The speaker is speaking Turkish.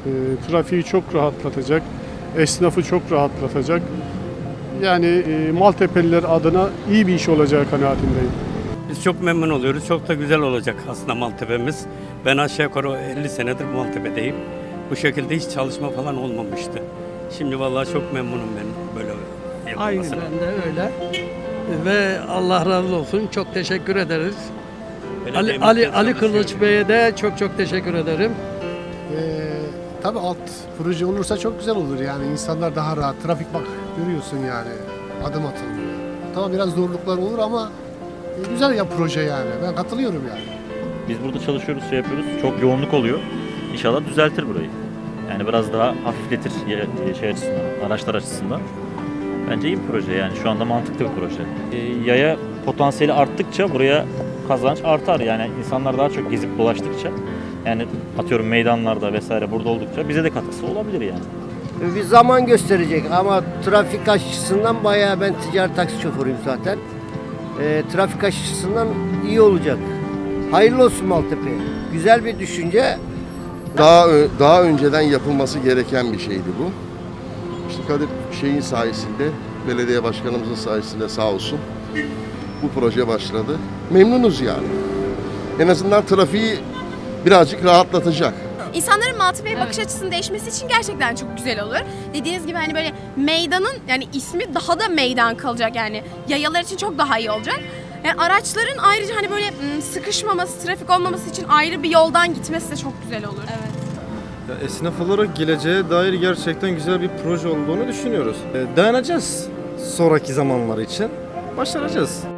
Trafiği çok rahatlatacak, esnafı çok rahatlatacak. Yani Maltepeliler adına iyi bir iş olacağı kanaatindeyim. Biz çok memnun oluyoruz. Çok da güzel olacak aslında Maltepe'miz. Ben aşağı yukarı 50 senedir Maltepe'deyim. Bu şekilde hiç çalışma falan olmamıştı. Şimdi vallahi çok memnunum ben böyle yapılmasına. Aynen de öyle. Ve Allah razı olsun. Çok teşekkür ederiz. Ali Kılıç Bey'e de çok teşekkür ederim. Tabii alt proje olursa çok güzel olur yani insanlar daha rahat. Trafik bak görüyorsun yani adım atılmıyor. Tamam biraz zorluklar olur ama güzel ya proje yani. Ben katılıyorum yani. Biz burada çalışıyoruz, şey yapıyoruz. Çok yoğunluk oluyor. İnşallah düzeltir burayı. Yani biraz daha hafifletir şey açısından, araçlar açısından. Bence iyi bir proje yani şu anda mantıklı bir proje. Yaya potansiyeli arttıkça buraya kazanç artar yani insanlar daha çok gezip dolaştıkça yani atıyorum meydanlarda vesaire burada oldukça bize de katkısı olabilir yani. Bir zaman gösterecek ama trafik açısından bayağı ben ticari taksi şoförüyüm zaten. Trafik açısından iyi olacak. Hayırlı olsun Maltepe'ye. Güzel bir düşünce. Daha önceden yapılması gereken bir şeydi bu. İşte Kadir şeyin sayesinde, belediye başkanımızın sayesinde sağ olsun bu proje başladı. Memnunuz yani. En azından trafiği birazcık rahatlatacak. İnsanların Maltepe'ye bakış açısının değişmesi için gerçekten çok güzel olur. Dediğiniz gibi hani böyle meydanın yani ismi daha da meydan kalacak yani yayalar için çok daha iyi olacak. Yani araçların ayrıca hani böyle sıkışmaması, trafik olmaması için ayrı bir yoldan gitmesi de çok güzel olur. Evet. Ya esnaf olarak geleceğe dair gerçekten güzel bir proje olduğunu düşünüyoruz. Dayanacağız sonraki zamanlar için. Başaracağız.